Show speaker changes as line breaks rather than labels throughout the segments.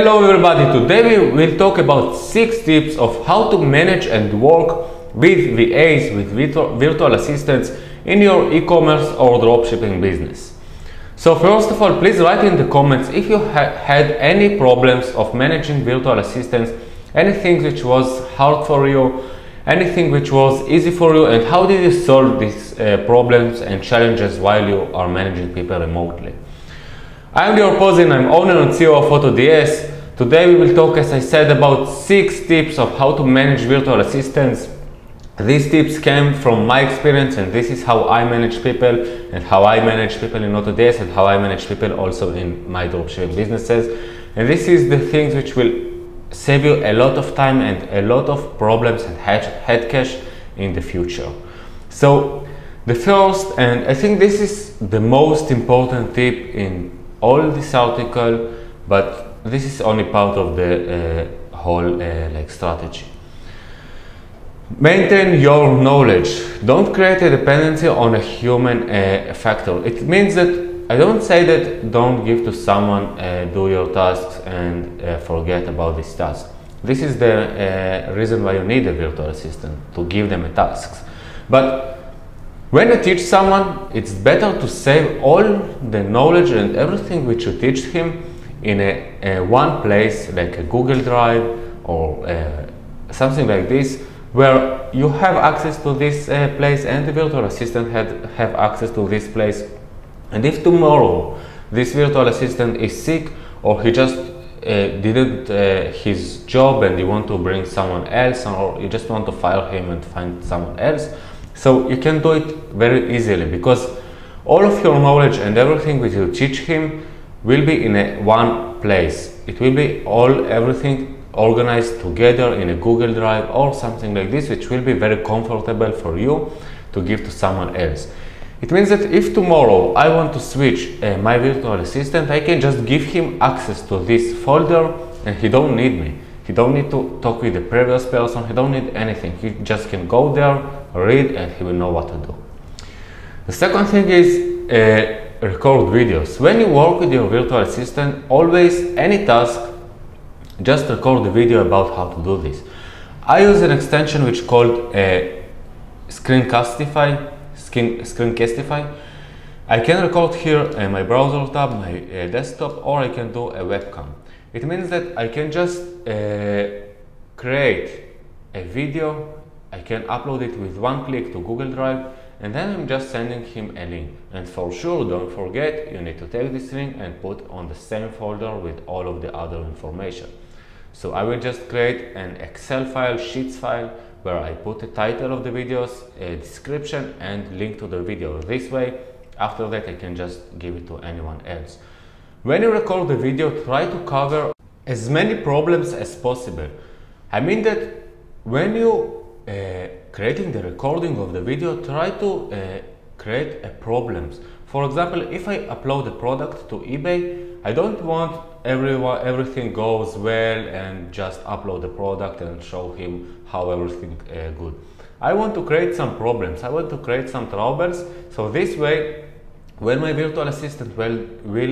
Hello everybody, today we will talk about 6 tips of how to manage and work with VAs, with virtual assistants in your e-commerce or dropshipping business. So first of all, please write in the comments if you had any problems of managing virtual assistants, anything which was hard for you, anything which was easy for you, and how did you solve these problems and challenges while you are managing people remotely. I'm Lior Pozin, I'm owner and CEO of AutoDS. Today we will talk, as I said, about 6 tips of how to manage virtual assistants. These tips came from my experience, and this is how I manage people and how I manage people in AutoDS and how I manage people also in my dropshipping businesses. And this is the things which will save you a lot of time and a lot of problems and head cash in the future. So the first, and I think this is the most important tip in all this article, but this is only part of the whole strategy. Maintain your knowledge. Don't create a dependency on a human factor. It means that I don't say that don't give to someone do your tasks and forget about this task. This is the reason why you need a virtual assistant, to give them a task. But when you teach someone, it's better to save all the knowledge and everything which you teach him in a one place, like a Google Drive or something like this, where you have access to this place and the virtual assistant have access to this place. And if tomorrow this virtual assistant is sick, or he just didn't his job and you want to bring someone else, or you just want to fire him and find someone else, so you can do it very easily, because all of your knowledge and everything which you teach him will be in a one place. It will be everything organized together in a Google Drive or something like this, which will be very comfortable for you to give to someone else. It means that if tomorrow I want to switch my virtual assistant, I can just give him access to this folder and he don't need me. He don't need to talk with the previous person, he don't need anything. He just can go there, read, and he will know what to do. The second thing is record videos. When you work with your virtual assistant, always any task, just record the video about how to do this. I use an extension which is called Screencastify. I can record here my browser tab, my desktop, or I can do a webcam. It means that I can just create a video, I can upload it with one click to Google Drive, and then I'm just sending him a link. And for sure, don't forget, you need to take this link and put on the same folder with all of the other information. So I will just create an Excel file, Sheets file, where I put the title of the videos, a description, and link to the video. This way, after that, I can just give it to anyone else. When you record the video, try to cover as many problems as possible. I mean that when you creating the recording of the video, try to create problems. For example, if I upload a product to eBay, I don't want everything goes well and just upload the product and show him how everything good. I want to create some problems. I want to create some troubles. So this way, when my virtual assistant will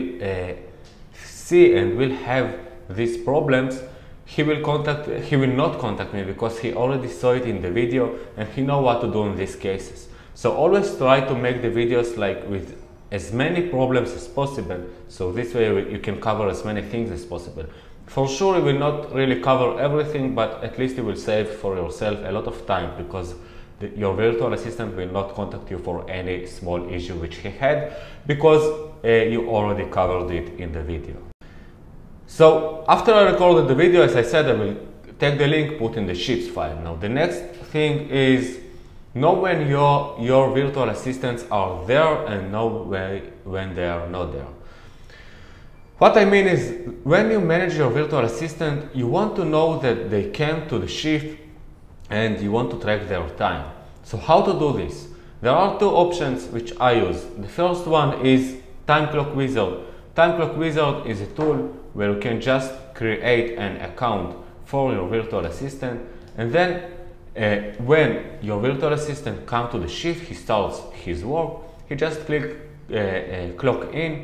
see and will have these problems, he will not contact me, because he already saw it in the video and he know what to do in these cases. So always try to make the videos like with as many problems as possible, so this way you can cover as many things as possible. For sure you will not really cover everything, but at least you will save for yourself a lot of time, because your virtual assistant will not contact you for any small issue which he had, because you already covered it in the video. So after I recorded the video, as I said, I will take the link, put in the Sheets file. Now the next thing is know when your virtual assistants are there and know when they are not there. What I mean is, when you manage your virtual assistant, you want to know that they came to the shift and you want to track their time. So how to do this? There are 2 options which I use. The first one is Time Clock Wizard. Time Clock Wizard is a tool where you can just create an account for your virtual assistant, and then when your virtual assistant comes to the shift, he starts his work, he just clock in,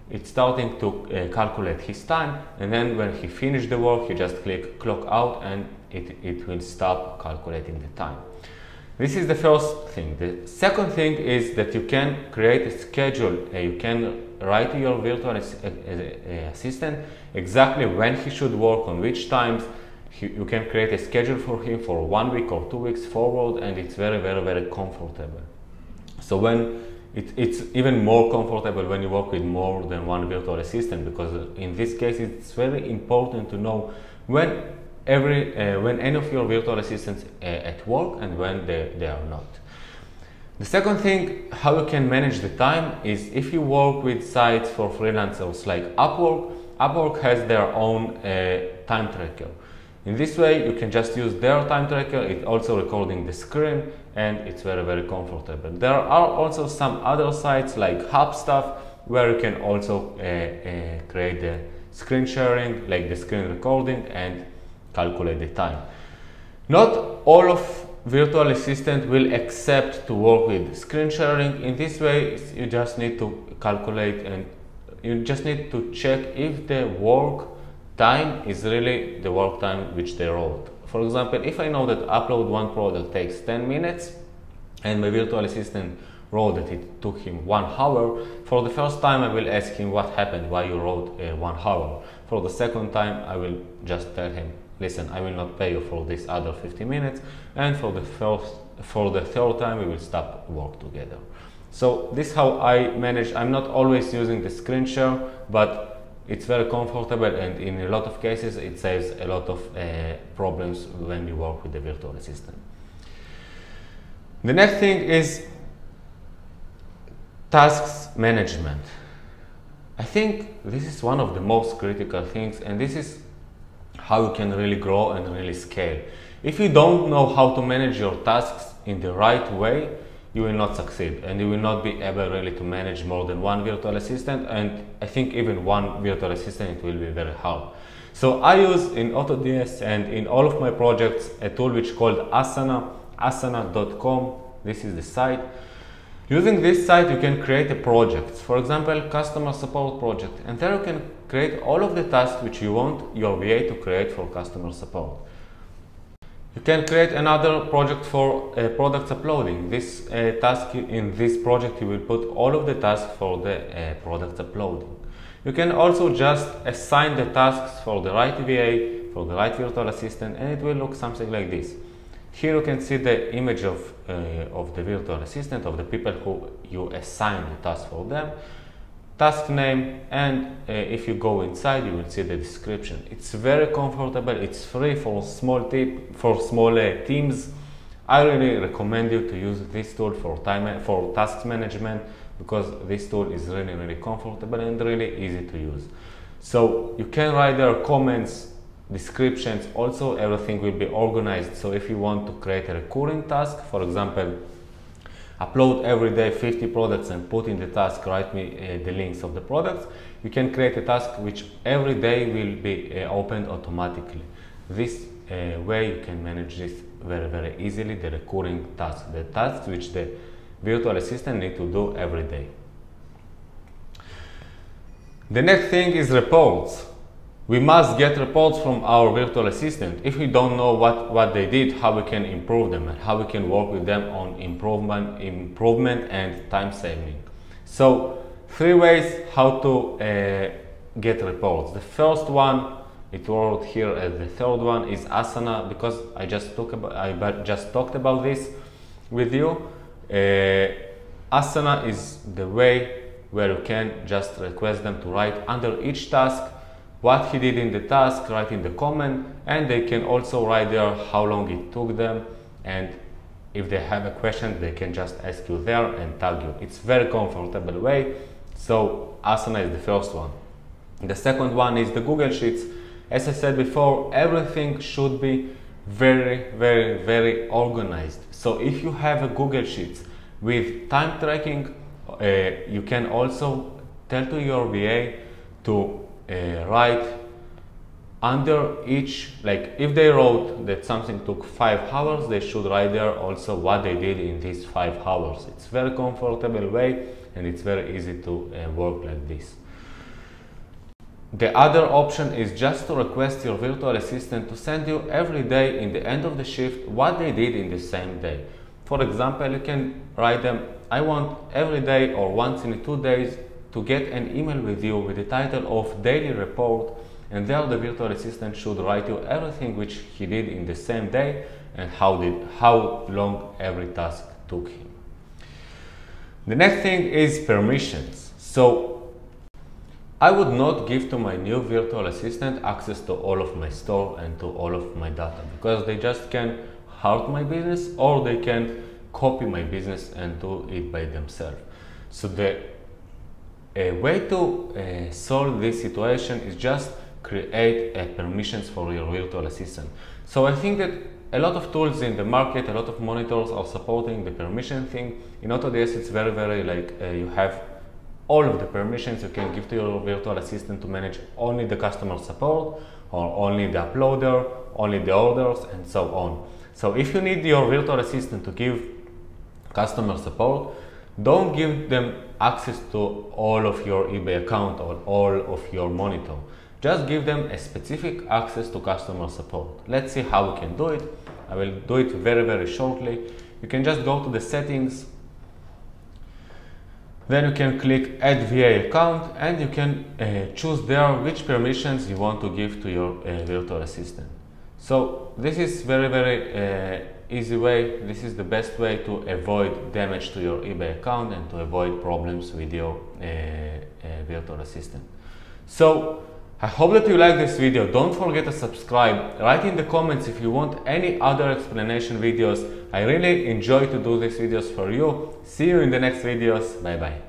it's starting to calculate his time, and then when he finished the work, he just click clock out and it will stop calculating the time. This is the first thing. The second thing is that you can create a schedule. You can write to your virtual assistant exactly when he should work, on which times. You can create a schedule for him for 1 week or 2 weeks forward, and it's very, very, very comfortable. So when it's even more comfortable when you work with more than one virtual assistant, because in this case it's very important to know when any of your virtual assistants at work and when they are not. The second thing, how you can manage the time, is if you work with sites for freelancers like Upwork. Upwork has their own time tracker. In this way, you can just use their time tracker. It's also recording the screen, and it's very, very comfortable. There are also some other sites like Hubstaff, where you can also create the screen sharing, like the screen recording, and calculate the time. Not all of virtual assistant will accept to work with screen sharing. In this way, you just need to calculate, and you just need to check if the work time is really the work time which they wrote. For example, if I know that upload one product takes 10 minutes and my virtual assistant wrote that it took him 1 hour, for the first time I will ask him what happened, why you wrote 1 hour. For the second time I will just tell him, listen, I will not pay you for this other 50 minutes, and for the third time we will stop work together. So this is how I manage. I'm not always using the screen share, but it's very comfortable, and in a lot of cases it saves a lot of problems when you work with the virtual assistant. The next thing is tasks management. I think this is one of the most critical things, and this is how you can really grow and really scale. If you don't know how to manage your tasks in the right way, you will not succeed, and you will not be able really to manage more than one virtual assistant, and I think even one virtual assistant, it will be very hard. So I use in AutoDS and in all of my projects a tool which is called Asana, asana.com. This is the site. Using this site, you can create a project, for example, customer support project, and there you can create all of the tasks which you want your VA to create for customer support. You can create another project for products uploading. This task in this project, you will put all of the tasks for the products uploading. You can also just assign the tasks for the right VA, for the right virtual assistant, and it will look something like this. Here you can see the image of the virtual assistant, of the people who you assign the task for them, task name, and if you go inside, you will see the description. It's very comfortable. It's free for small teams. I really recommend you to use this tool for task management, because this tool is really, really comfortable and really easy to use. So you can write there comments, descriptions. Also, everything will be organized. So if you want to create a recurring task, for example, upload every day 50 products and put in the task, write me the links of the products, you can create a task which every day will be opened automatically. This way you can manage this very, very easily, the recurring tasks, the tasks which the virtual assistant need to do every day. The next thing is reports. We must get reports from our virtual assistant. If we don't know what they did, how we can improve them, and how we can work with them on improvement and time saving. So 3 ways how to get reports. The first one, it wrote here as the third one, is Asana, because I just talked about this with you. Asana is the way where you can just request them to write under each task what he did in the task, write in the comment, and they can also write there how long it took them, and if they have a question, they can just ask you there and tag you. It's very comfortable way. So Asana is the first one. The second one is the Google Sheets. As I said before, everything should be very, very, very organized. So if you have a Google Sheets with time tracking, you can also tell to your VA to write under each, like if they wrote that something took 5 hours, they should write there also what they did in these 5 hours. It's very comfortable way, and it's very easy to work like this. The other option is just to request your virtual assistant to send you every day in the end of the shift what they did in the same day. For example, you can write them, I want every day or once in 2 days to get an email with you with the title of daily report, and there the virtual assistant should write you everything which he did in the same day and how long every task took him. The next thing is permissions. So I would not give to my new virtual assistant access to all of my store and to all of my data, because they just can hurt my business or they can copy my business and do it by themselves. So the way to solve this situation is just create permissions for your virtual assistant. So I think that a lot of tools in the market, a lot of monitors are supporting the permission thing. In AutoDS it's very like you have all of the permissions you can give to your virtual assistant to manage only the customer support or only the uploader, only the orders, and so on. So if you need your virtual assistant to give customer support, don't give them access to all of your eBay account or all of your monitor. Just give them a specific access to customer support. Let's see how we can do it. I will do it very shortly. You can just go to the settings. Then you can click Add VA account and you can choose there which permissions you want to give to your virtual assistant. So this is very easy way. This is the best way to avoid damage to your eBay account and to avoid problems with your virtual assistant. So I hope that you like this video. Don't forget to subscribe. Write in the comments if you want any other explanation videos. I really enjoy to do these videos for you. See you in the next videos. Bye bye.